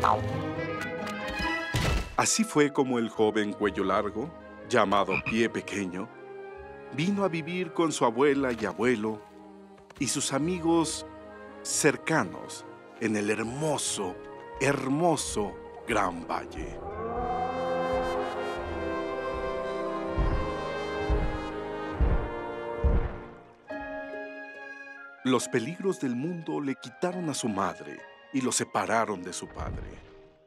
Así fue como el joven cuello largo, llamado Pie Pequeño, vino a vivir con su abuela y abuelo y sus amigos cercanos en el hermoso, hermoso Gran Valle. Los peligros del mundo le quitaron a su madre y lo separaron de su padre.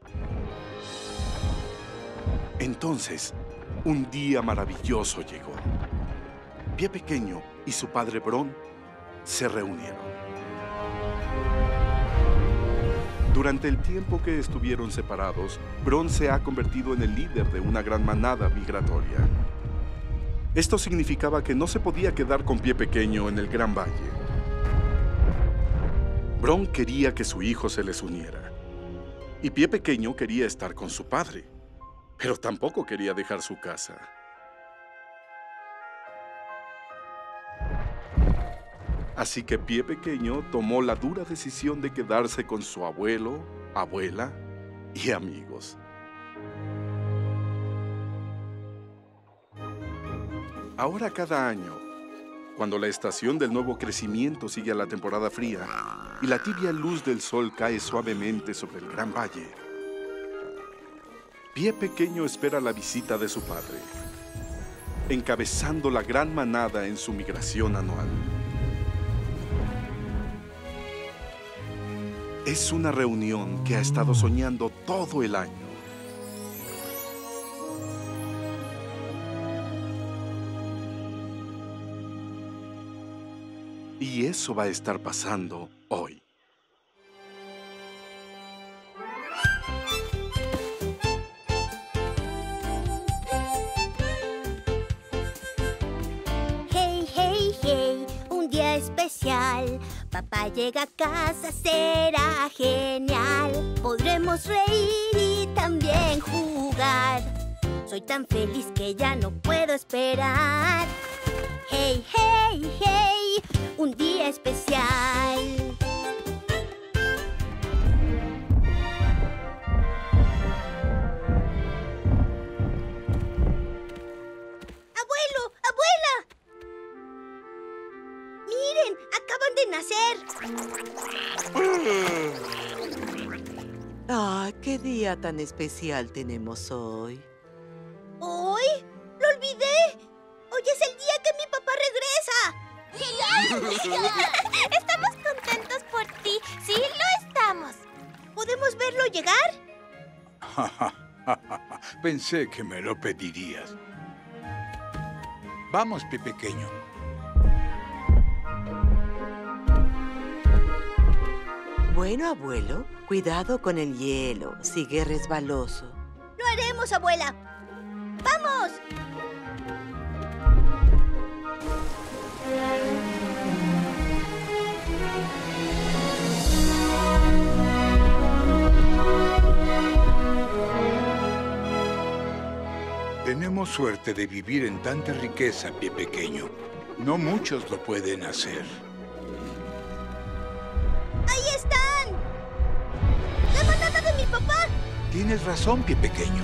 Entonces, un día maravilloso llegó. Pie Pequeño y su padre Bron se reunieron. Durante el tiempo que estuvieron separados, Bron se ha convertido en el líder de una gran manada migratoria. Esto significaba que no se podía quedar con Pie Pequeño en el Gran Valle. Bron quería que su hijo se les uniera. Y Pie Pequeño quería estar con su padre, pero tampoco quería dejar su casa. Así que Pie Pequeño tomó la dura decisión de quedarse con su abuelo, abuela y amigos. Ahora cada año, cuando la estación del nuevo crecimiento sigue a la temporada fría y la tibia luz del sol cae suavemente sobre el Gran Valle, Pie Pequeño espera la visita de su padre, encabezando la gran manada en su migración anual. Es una reunión que ha estado soñando todo el año. Y eso va a estar pasando hoy. Hey, hey, hey, un día especial. Papá llega a casa, será genial. Podremos reír y también jugar. Soy tan feliz que ya no puedo esperar. Hey, hey, hey, un día especial. ¡Abuelo! ¡Abuela! ¡Miren! ¡Acaban de nacer! ¡Ah, qué día tan especial tenemos hoy! ¿Hoy? ¡Lo olvidé! ¡Hoy es el día que mi papá regresa! Estamos contentos por ti. Sí, lo estamos. ¿Podemos verlo llegar? Pensé que me lo pedirías. Vamos, Pie Pequeño. Bueno, abuelo, cuidado con el hielo. Sigue resbaloso. ¡Lo haremos, abuela! ¡Vamos! Tenemos suerte de vivir en tanta riqueza, Pie Pequeño. No muchos lo pueden hacer. ¡Ahí están! ¡La manada de mi papá! Tienes razón, Pie Pequeño.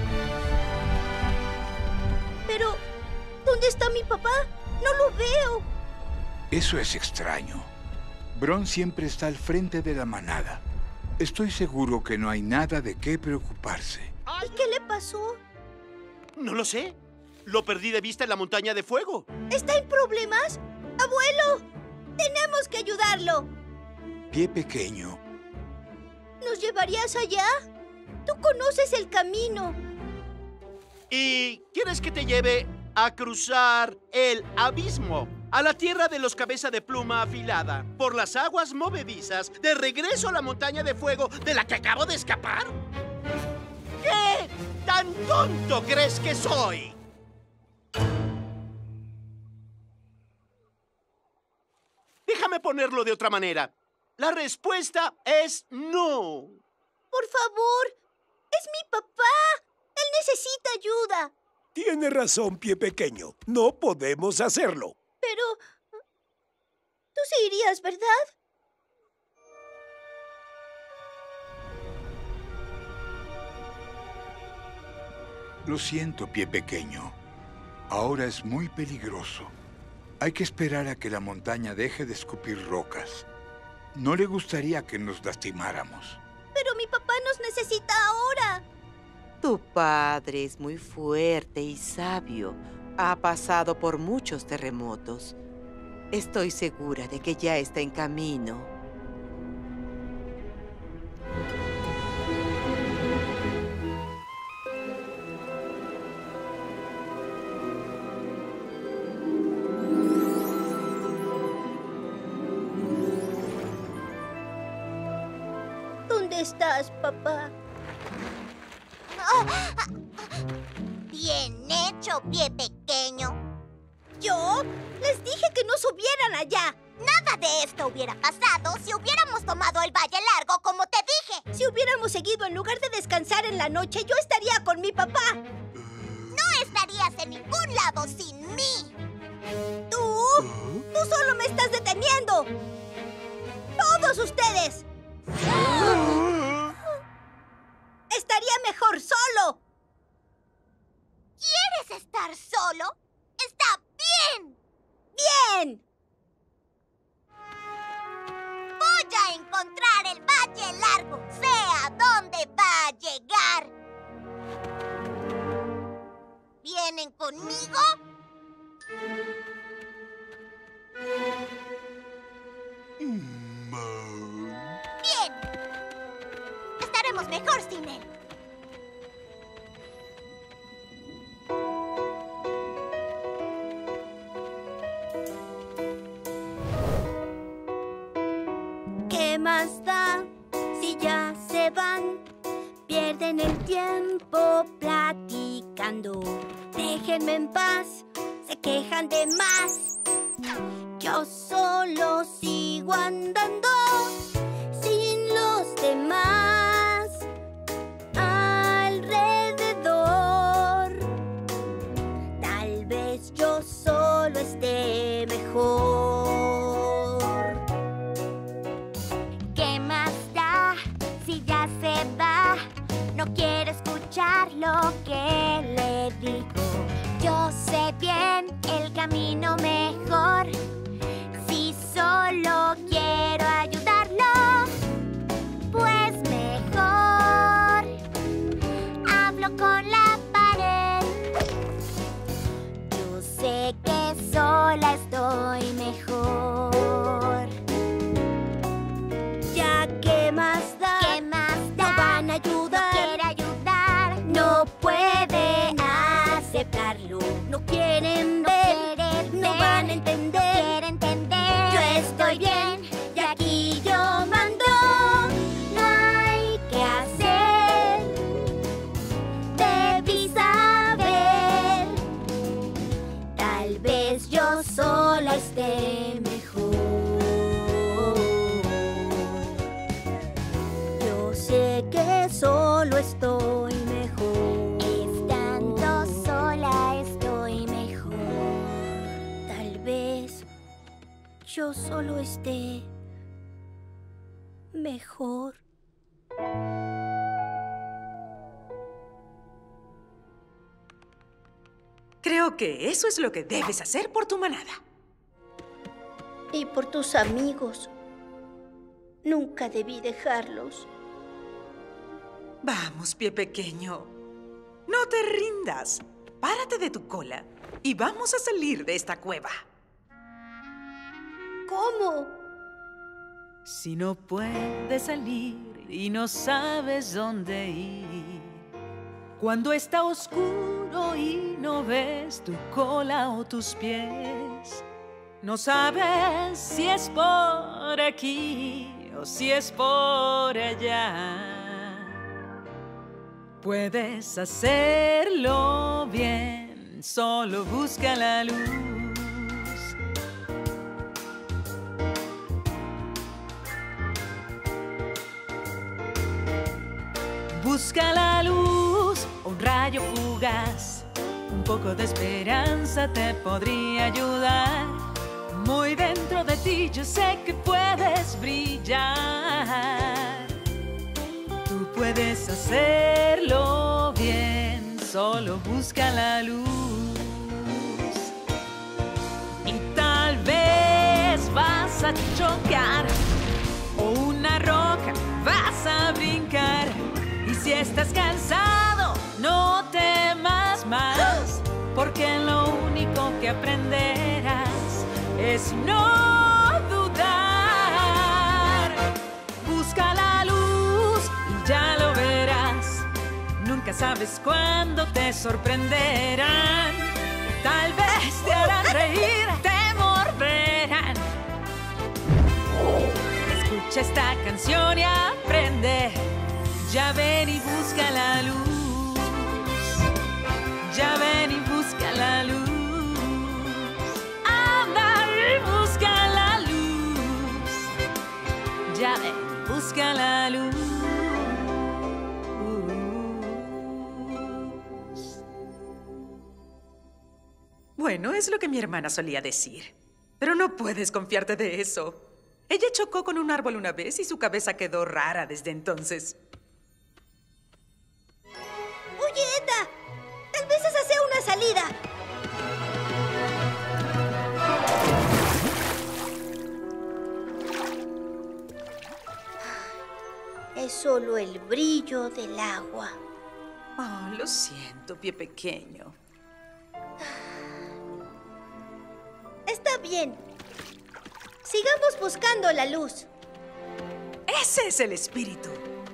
Pero, ¿dónde está mi papá? No lo veo. Eso es extraño. Bron siempre está al frente de la manada. Estoy seguro que no hay nada de qué preocuparse. ¿Y qué le pasó? No lo sé. Lo perdí de vista en la montaña de fuego. ¿Está en problemas? ¡Abuelo! ¡Tenemos que ayudarlo! Pie Pequeño. ¿Nos llevarías allá? Tú conoces el camino. ¿Y quieres que te lleve a cruzar el abismo? A la tierra de los cabeza de pluma afilada, por las aguas movedizas, de regreso a la montaña de fuego de la que acabo de escapar. ¿Qué tan tonto crees que soy? Déjame ponerlo de otra manera. La respuesta es no. Por favor, es mi papá. Él necesita ayuda. Tiene razón, Pie Pequeño. No podemos hacerlo. Pero... tú sí irías, ¿verdad? Lo siento, Pie Pequeño. Ahora es muy peligroso. Hay que esperar a que la montaña deje de escupir rocas. No le gustaría que nos lastimáramos. Pero mi papá nos necesita ahora. Tu padre es muy fuerte y sabio. Ha pasado por muchos terremotos. Estoy segura de que ya está en camino. ¿Dónde estás, papá? Bien hecho, Pie Pequeño. ¿Yo? Les dije que no subieran allá. Nada de esto hubiera pasado si hubiéramos tomado el Valle Largo como te dije. Si hubiéramos seguido en lugar de descansar en la noche, yo estaría con mi papá. No estarías en ningún lado sin mí. ¿Tú? ¡Tú solo me estás deteniendo! ¡Todos ustedes! ¡Estaría mejor solo! ¿Quieres estar solo? ¡Está bien! ¡Bien! Voy a encontrar el Valle Largo, sea donde va a llegar. ¿Vienen conmigo? Bien. Estaremos mejor sin él. ¿Qué más da si ya se van? Pierden el tiempo platicando. Déjenme en paz, se quejan de más. Yo solo sigo andando sin los demás alrededor. Tal vez yo solo esté mejor. ¿Qué más da si ya se va? No quiero escuchar lo que le digo. Yo sé bien el camino mejor. Si solo quiero ayudarlo, pues mejor hablo con la pared. Yo sé que sola estoy mejor. Ya, ¿qué más da? ¿Qué más da? No van a ayudar. No quiere ayudar. No pueden aceptarlo. No quieren ver. No van a entender. No quiere entender. Yo estoy bien y aquí yo mando. No hay que hacer. Debí saber. Tal vez yo sola esté mejor. Yo sé que solo estoy mejor. Estando sola estoy mejor. Tal vez yo solo esté mejor. Creo que eso es lo que debes hacer por tu manada. Y por tus amigos. Nunca debí dejarlos. Vamos, Pie Pequeño. No te rindas. Párate de tu cola y vamos a salir de esta cueva. ¿Cómo? Si no puedes salir y no sabes dónde ir, cuando está oscuro y no ves tu cola o tus pies, no sabes si es por aquí o si es por allá, puedes hacerlo bien, solo busca la luz. Busca la luz, un rayo fugaz, un poco de esperanza te podría ayudar. Muy dentro de ti yo sé que puedes brillar. Tú puedes hacerlo bien, solo busca la luz. Y tal vez vas a chocar o una roca vas a brincar. Y si estás cansado, no temas más, porque lo único que aprenderás es no dudar. Busca la luz y ya lo verás. Nunca sabes cuándo te sorprenderán. Tal vez te harán reír, te morderán. Escucha esta canción y aprende. Ya ven y busca la luz. Ya ven y busca la luz. Anda y busca la luz. Ya ven y busca la luz. Bueno, es lo que mi hermana solía decir. Pero no puedes confiarte de eso. Ella chocó con un árbol una vez y su cabeza quedó rara desde entonces. Oye, Eta, tal vez esa sea una salida. Es solo el brillo del agua. Oh, lo siento, pie pequeño. Está bien. Sigamos buscando la luz. Ese es el espíritu.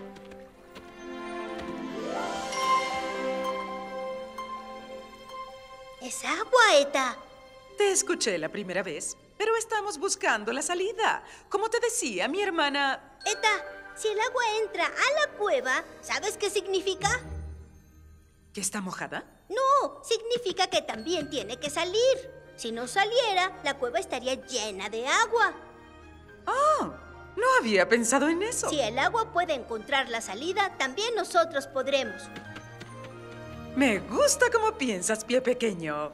Es agua, Eta. Te escuché la primera vez, pero estamos buscando la salida. Como te decía, mi hermana... Eta, si el agua entra a la cueva, ¿sabes qué significa? ¿Que está mojada? No, significa que también tiene que salir. Si no saliera, la cueva estaría llena de agua. Oh, no había pensado en eso. Si el agua puede encontrar la salida, también nosotros podremos. Me gusta cómo piensas, pie pequeño.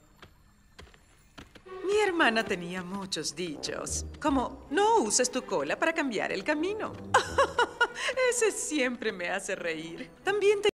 Mi hermana tenía muchos dichos, como no uses tu cola para cambiar el camino. Ese siempre me hace reír. También